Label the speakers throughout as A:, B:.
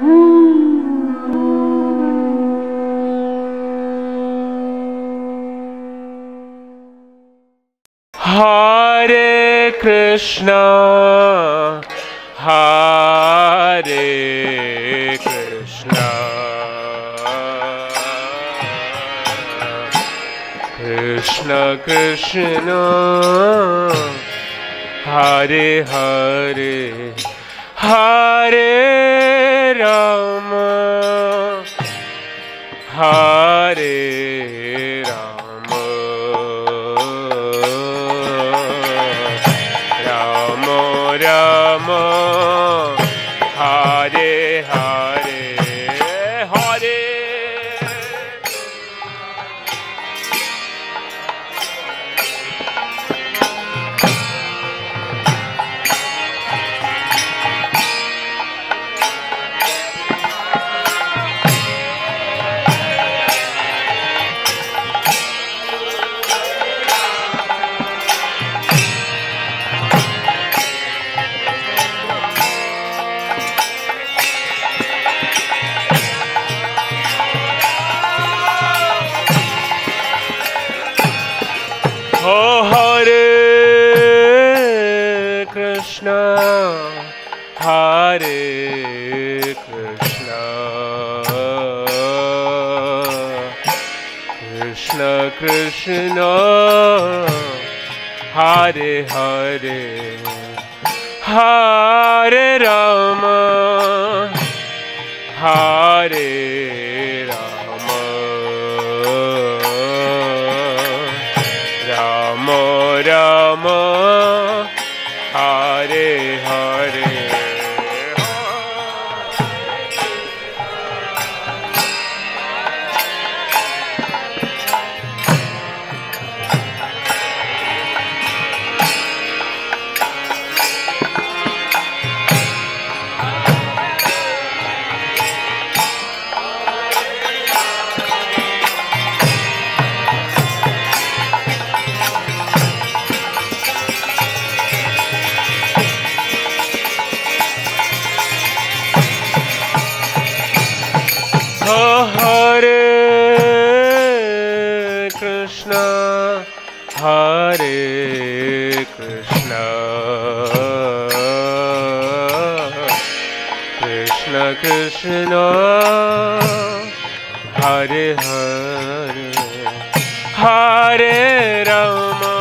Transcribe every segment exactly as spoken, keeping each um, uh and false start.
A: Hare Krishna, Hare Krishna, Krishna Krishna, Hare Hare, Hare Rama, Hare Rama, Rama Rama, Hare Hare, Hare. Oh Hare Krishna, Hare Krishna, Krishna Krishna, Hare Hare, Hare Rama, Hare Rama, Rama Rama, Hare Hare. Oh Hare Krishna, Hare Krishna, Krishna Krishna, Hare Hare, Hare Rama,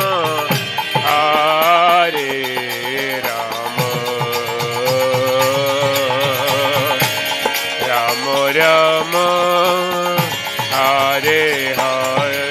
A: Hare Rama, Rama Rama, Hare Hare.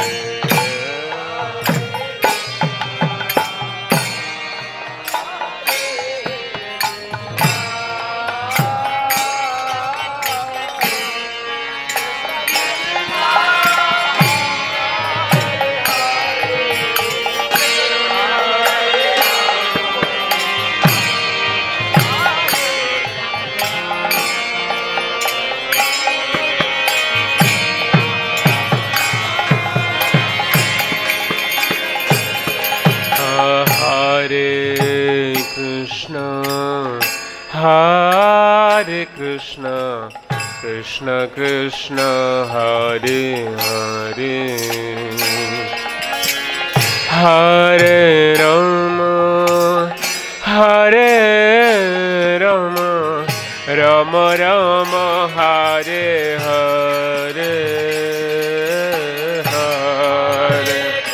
A: Hare Krishna, Hare Krishna, Krishna Krishna, Hare Hare, Hare Rama, Hare Rama, Rama Rama, Hare Hare, Hare.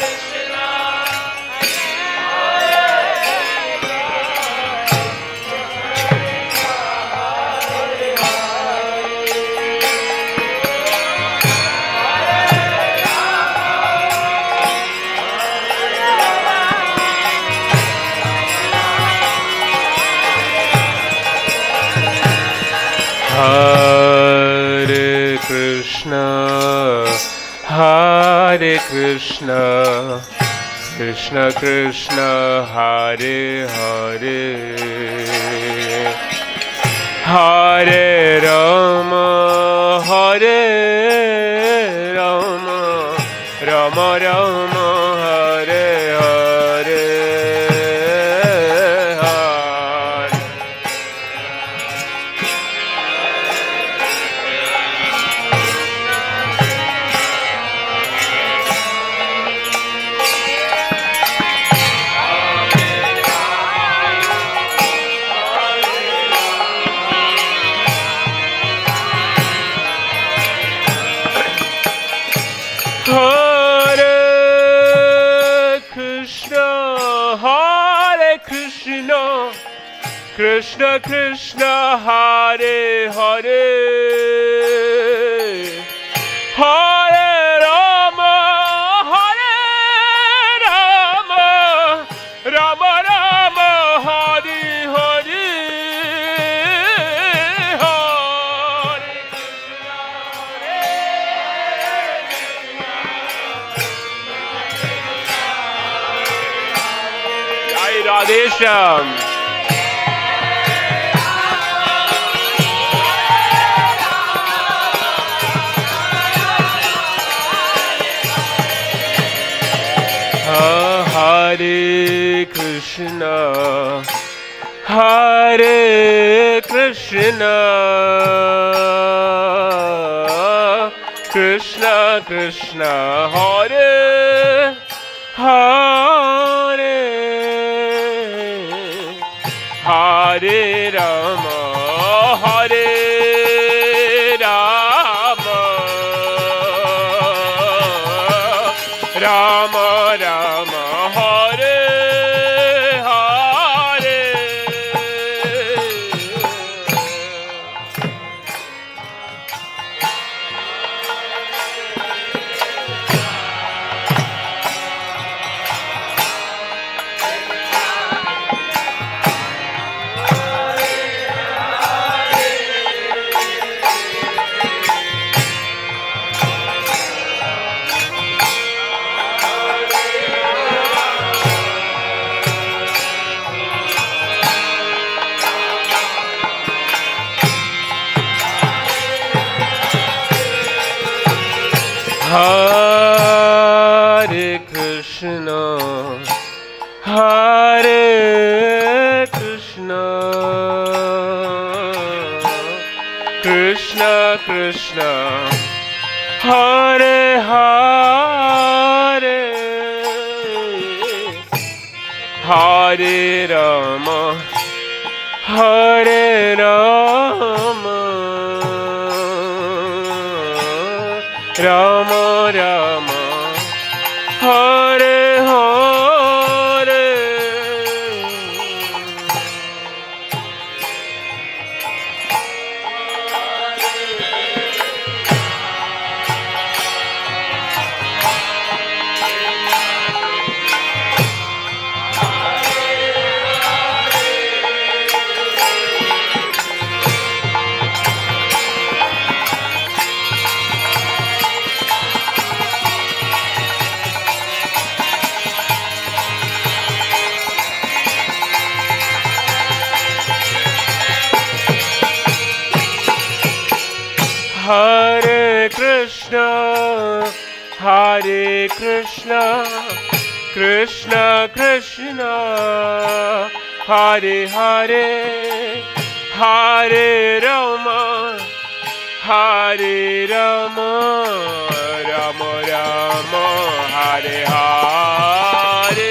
A: Hare Krishna, Hare Krishna, Krishna Krishna, Hare Hare, Hare Rama, Hare Rama, Rama Rama, Hare Hare, Hare. Krishna, Krishna Krishna, Hare Hare, Hare Rama, Hare Rama, Rama Rama, Hare Hare, Hare Krishna, Hare Jai Radhe Shyam. Hare Krishna, Hare Krishna, Krishna Krishna, Hare Hare, Hare Rama, Hare Rama, Rama Rama, Hare Hare. Hare Krishna, Hare Krishna, Krishna Krishna, Hare Hare, Hare Rama, Hare Rama, Rama Rama, Hare Hare. Hare Krishna, Hare Krishna, Krishna Krishna, Hare Hare, Hare Rama, Hare Rama, Rama Rama, Hare Hare.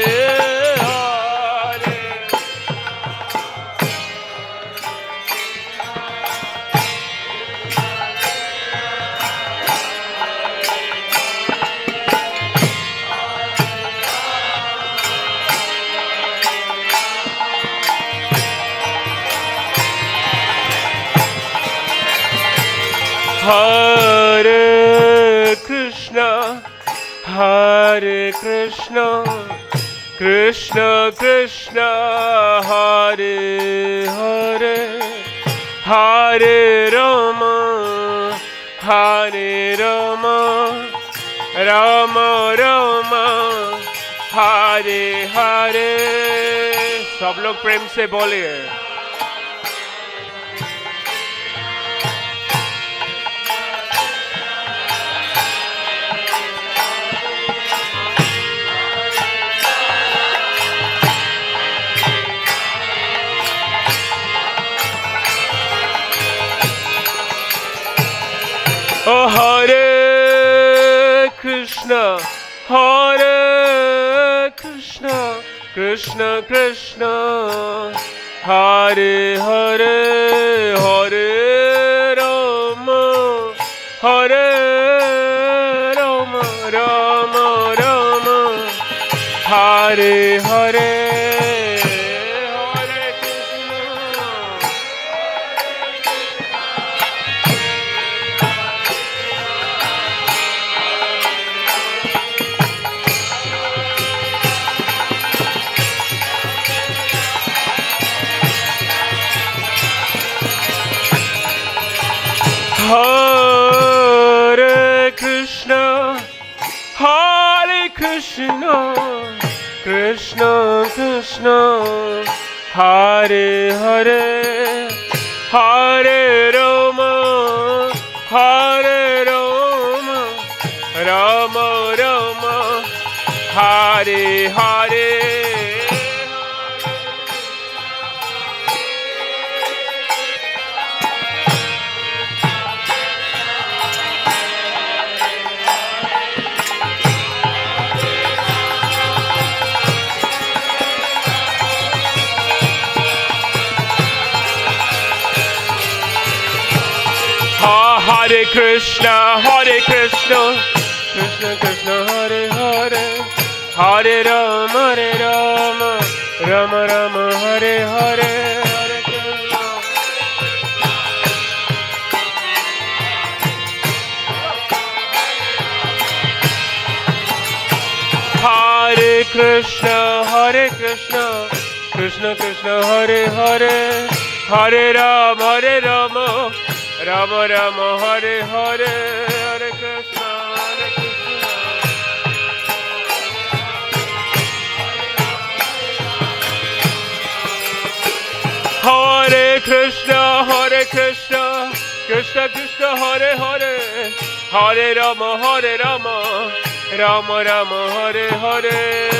A: Hare Krishna, Hare Krishna, Krishna Krishna, Hare Hare, Hare Rama, Hare Rama, Rama Rama, Hare Hare. सब लोग प्रेम से बोलिए. Oh, Hare Krishna, Hare Krishna, Krishna Krishna, Hare Hare, Hare Rama, Hare Rama, Rama Rama, Hare Hare. Krishna, Krishna Krishna, Hare Hare, Hare Rama, Hare Rama, Rama Rama, Hare Hare. Hare Krishna, Hare Krishna, Krishna Krishna, Hare Hare, Hare Rama, Hare Rama, Rama Rama, Hare Hare, Hare Krishna. Hare Krishna, Hare Krishna, Krishna Krishna, Hare Hare, Hare Rama, Hare Rama, Rama Rama, Hare Hare, Hare Krishna, Hare Krishna. Hare Krishna, Hare Krishna, Krishna Krishna, Hare Hare, Hare Rama, Hare Rama, Rama Rama, Hare Hare.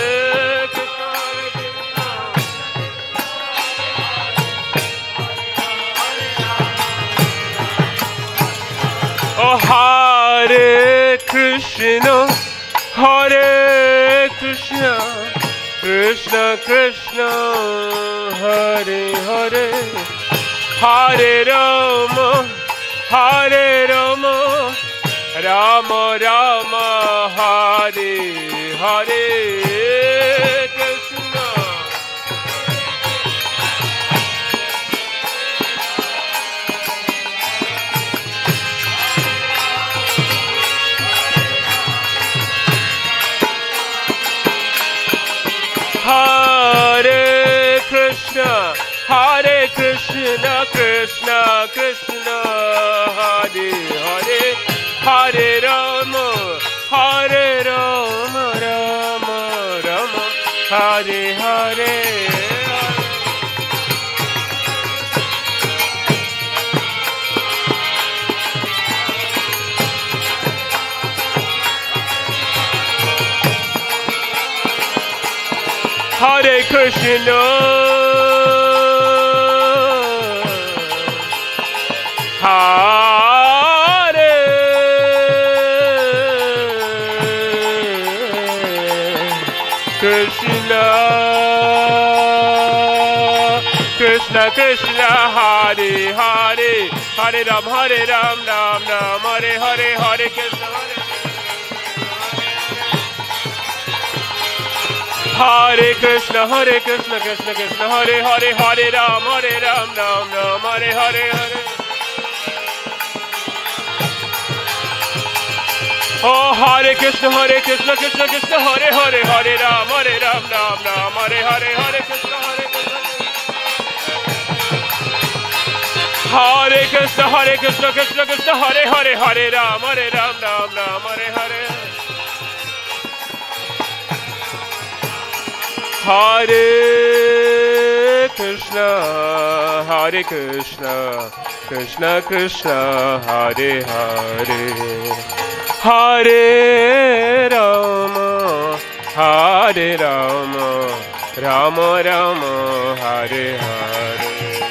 A: Oh, Hare Krishna, Hare Krishna, Krishna Krishna, Hare Hare, Hare Rama, Hare Rama, Rama Rama, Hare Hare Krishna. Hare Krishna, Hare Krishna, Krishna Krishna, Hare Hare, Hare Rama, Hare Rama, Rama Rama, Hare Hare. Hare Krishna, Hare Krishna, Krishna Krishna, Hare Hare, Hare Ram, Hare Ram, Ram Ram, Hare Hare, Hare Krishna, Hare Hare Krishna, Hare Krishna, Krishna Krishna, Hare Hare, Hare Ram, Hare Ram, Ram Ram, Hare Hare, Hare. Oh, Hare Krishna, Hare Krishna, Krishna Krishna, Hare Hare, Hare Ram, Hare Ram, Ram Ram, Hare Hare, Hare Krishna, Hare Krishna. Hare Krishna, Hare Krishna, Krishna Krishna, Hare Hare, Hare Ram, Hare Ram, Ram Ram, Hare Hare. Hare Krishna, Hare Krishna, Krishna Krishna, Hare Hare, Hare Rama, Hare Rama, Rama Rama, Hare Hare.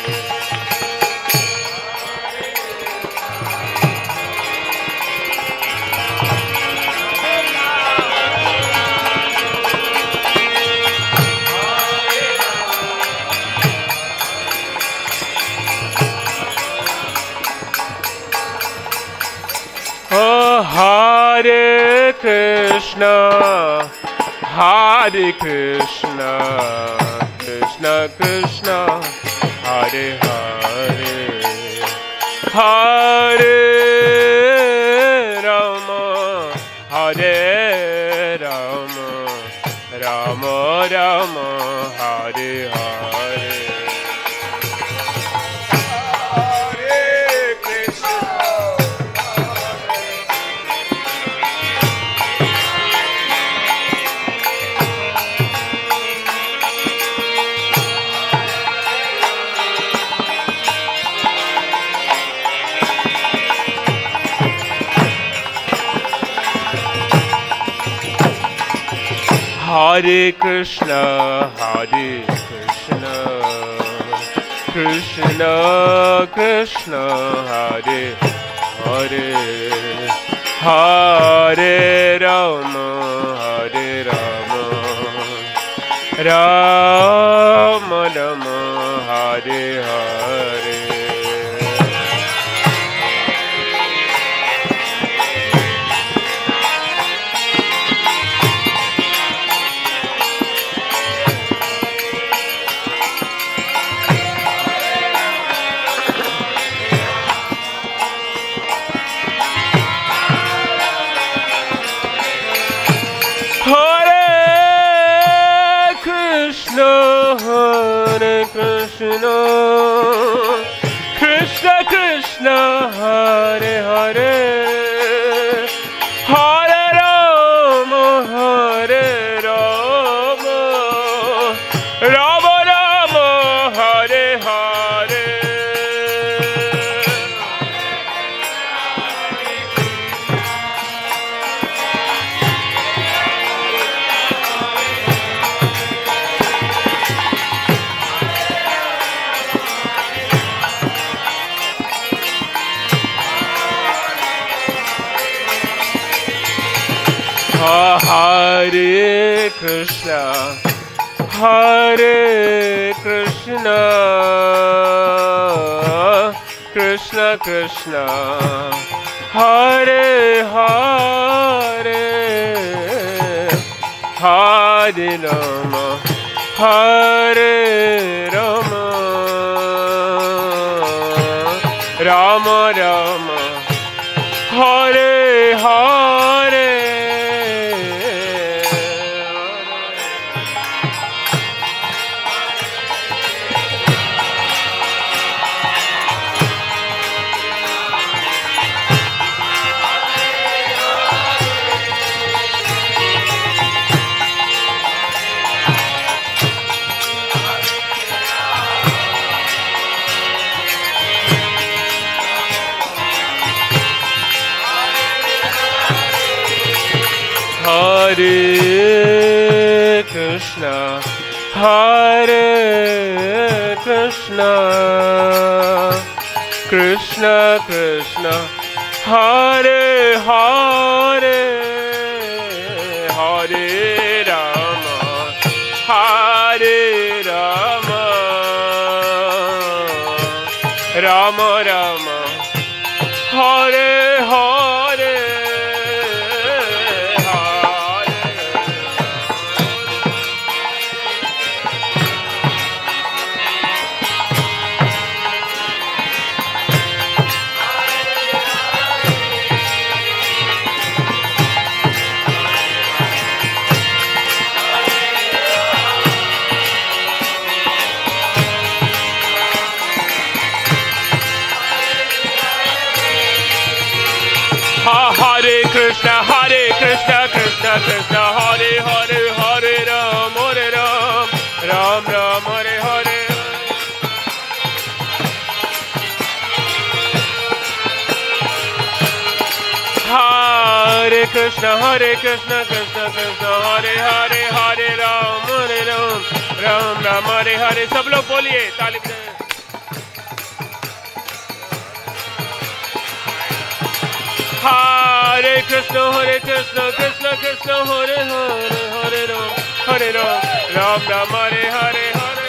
A: Oh, Hare Krishna, Hare Krishna, Krishna Krishna, Hare Hare, Hare Rama, Hare Rama, Rama Rama, Hare Hare. Hare Krishna, Hare Krishna, Krishna Krishna, Hare Hare, Hare Rama, Hare Rama, Rama Rama, Hare Hare. Krishna Krishna, Hare Hare, Hare Rama, Hare Rama, Rama Rama, Hare Hare. Hare Krishna, Hare Krishna, Krishna Krishna, Hare Hare, Hare Rama, Hare Rama, Rama Rama, Hare Hare. Hare Krishna, Hare Krishna, Krishna Krishna, Hare Hare, Hare Rama, Hare Rama, Rama Rama, Hare Hare. Hare Krishna, Hare Krishna, Krishna Krishna, Hare Hare, Hare Ram, Hare Ram, Ram Ram, Hare Hare. Hare Krishna, Hare Krishna, Krishna Krishna, Hare Hare, Hare Ram, Hare Ram, Ram Ram, Hare Hare. सब लोग बोलिए, ताली बजाएं. Hare Krishna, Hare Krishna, Krishna Krishna, Hare Hare, Hare Ram, Hare Ram, Ram Ram, Hare Hare, Hare.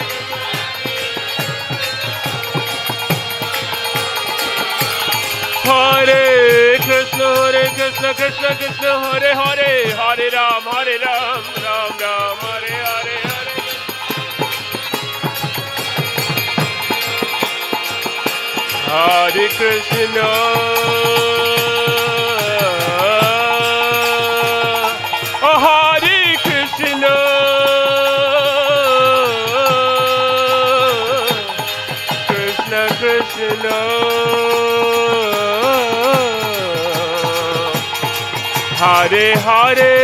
A: Hare Krishna, Hare Krishna, Krishna Krishna, Hare Hare, Hare Ram, Hare Ram, Ram Ram, Hare Hare, Hare. Hare Krishna. Krishna, Hare Hare,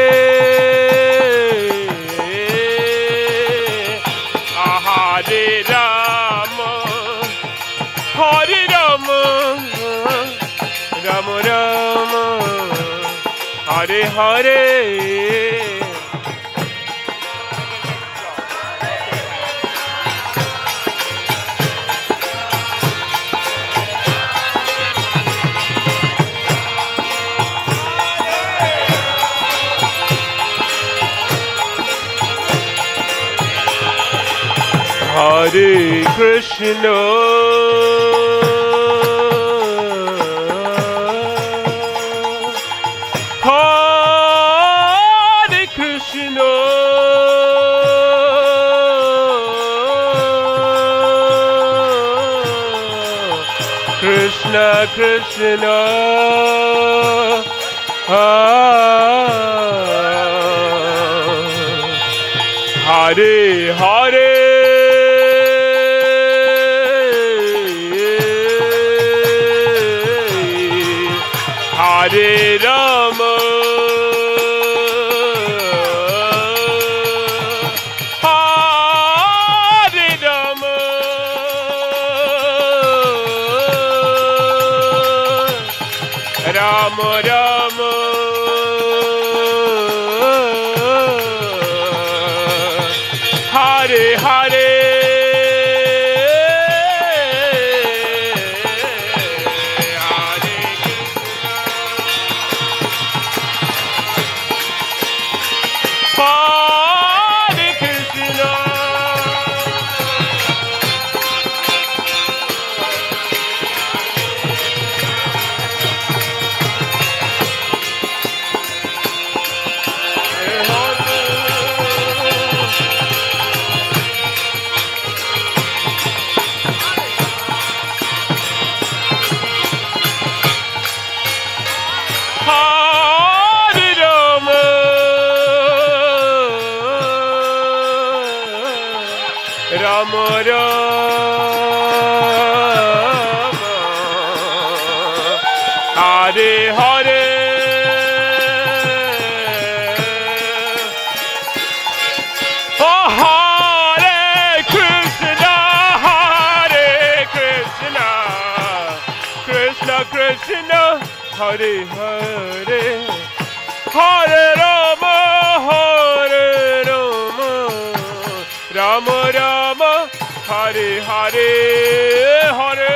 A: Hare Rama, Hare Rama, Rama Rama, Hare Hare, Hare Krishna, Hare Krishna, Krishna Krishna, Hare Hare, Hare Rama, Hare Rama, Rama Rama, Hare Hare, Rama Rama, Hare Hare, oh Hare Krishna, Hare Krishna, Krishna Krishna, Hare Hare, Hare Rama, Hare Rama, Rama Rama, Hare Hare, Hare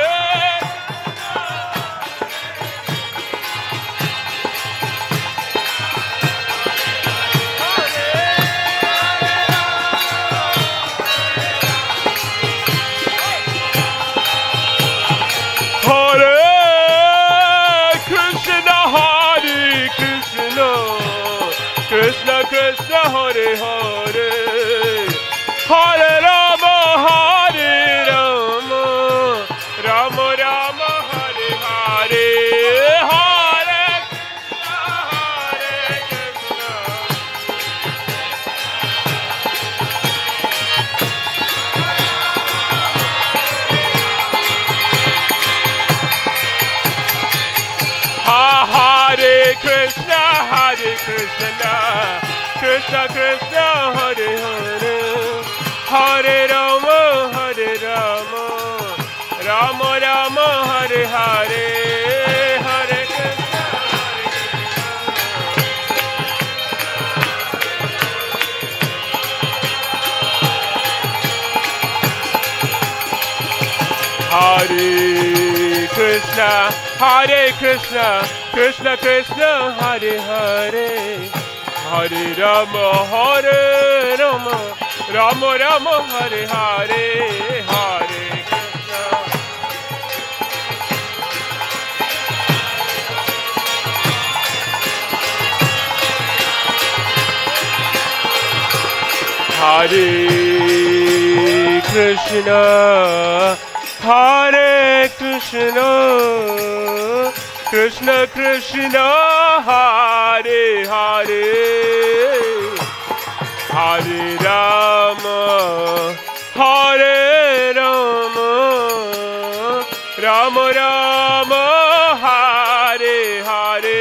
A: Hare Krishna, Hare Krishna, Krishna Krishna, Hare Hare, Hare Rama, Hare Rama, Rama Rama, Hare Hare, Hare Krishna, Hare Krishna, Hare Krishna, Krishna Krishna, Hare Hare, Hare Rama, Hare Rama, Rama Rama, Hare Hare, Hare Krishna, Hare Krishna, Hare Krishna, Krishna Krishna, Hare Hare, Hare Rama, Hare Rama, Rama Rama, Hare Hare, Hare Krishna, Hare Krishna, Hare Krishna, Krishna Krishna, Hare Hare, Hare Rama, Hare Rama, Rama Rama, Hare Hare,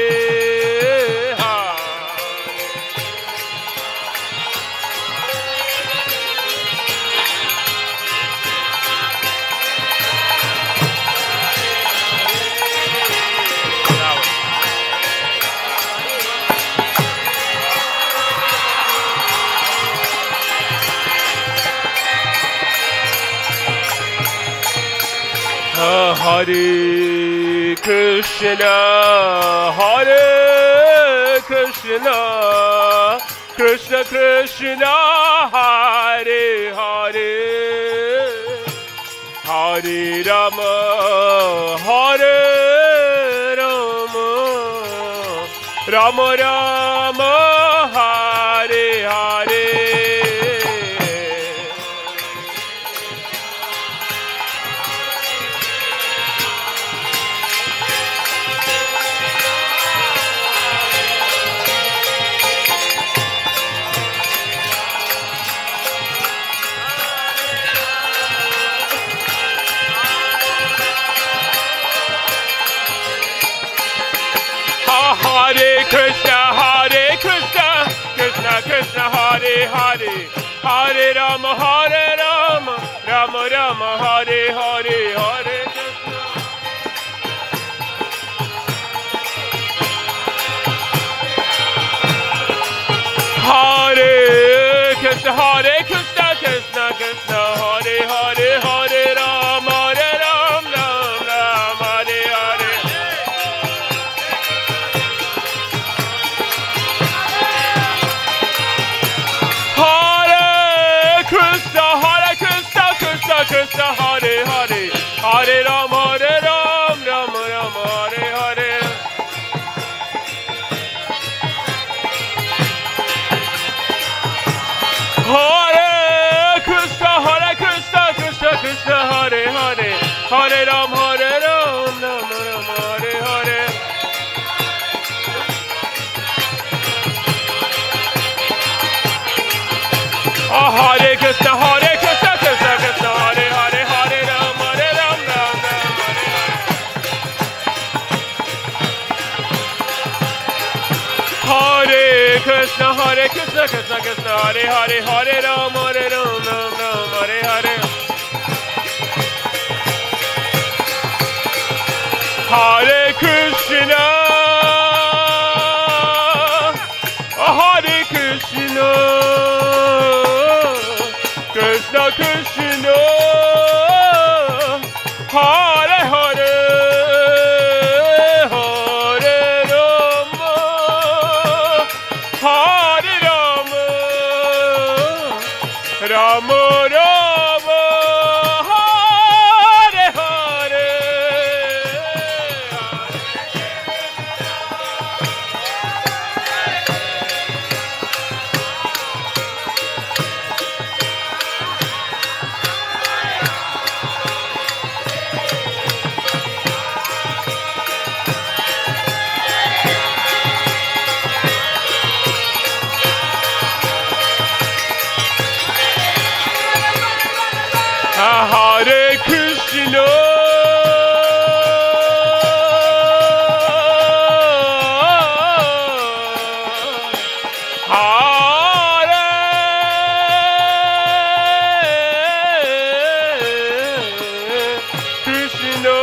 A: Hare Krishna, Hare Krishna, Krishna Krishna, Hare Hare. Hare Rama, Hare Rama, Rama Rama, Hare Hare. Hare Krishna, Hare Krishna, Krishna Krishna, Hare Hare, Hare Rama, Hare Rama, Rama Rama, Hare Hare, Hare Krishna. Hare Krishna, Hare Krishna, Krishna Krishna, Hare Hare, Hare Rama, Hare Rama, Rama Rama, Hare Hare. Krishna, Hare Hare, Hare Rama, Hare Rama, Rama Rama, Hare Hare. Hare Krishna, Hare Krishna, Krishna Krishna, Hare Hare, Hare Rama, Hare Rama, Rama Rama, Hare Hare. Hare Krishna, Hare Krishna, Krishna Krishna, Hare Hare, Hare Rama, Hare Rama, Rama Rama, Hare Hare. Hare Krishna, Hare Krishna, Krishna Krishna, Hare Hare, Hare Rama, Hare Rama, Rama Rama, Hare Hare. Hare Krishna, Hare Krishna, Krishna Krishna, Hare Hare, Hare Rama, Hare Rama, Rama Rama, Hare Hare. Hare Krishna, Hare Krishna,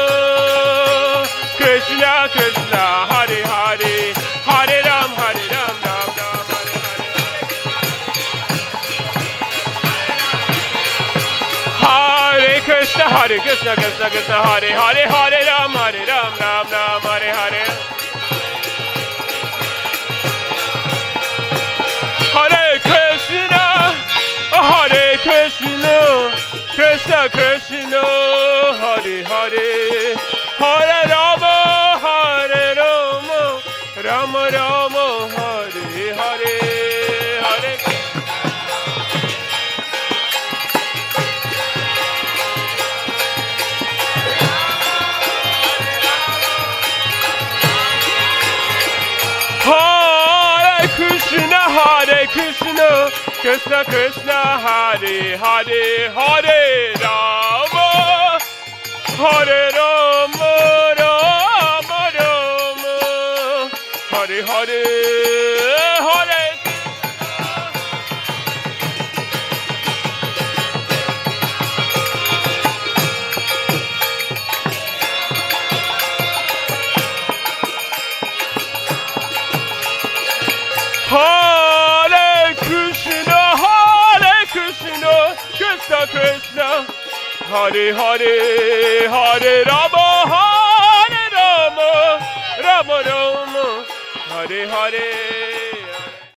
A: Krishna Krishna, Hare Hare, Hare Ram, Hare Ram, Ram Ram, Hare Hare. Hare Krishna, Hare Krishna, Krishna Krishna, Hare Hare, Hare Ram, Hare Ram, Ram Ram, Hare Hare. Hare Krishna, Hare Krishna, Krishna Krishna, Hare Hare, Hare Rama, Hare Rama, Rama Rama, Hare Hare, Hare. Hare Krishna, Hare Krishna, Krishna Krishna, Hare Hare, Hare Rama, Hare Rama, Rama Rama, Hare Hare, Hare. Hare Krishna, Hare Krishna, Krishna Krishna, Hare Hare, Hare Rama, Hare Rama, Rama Rama, Hare Hare.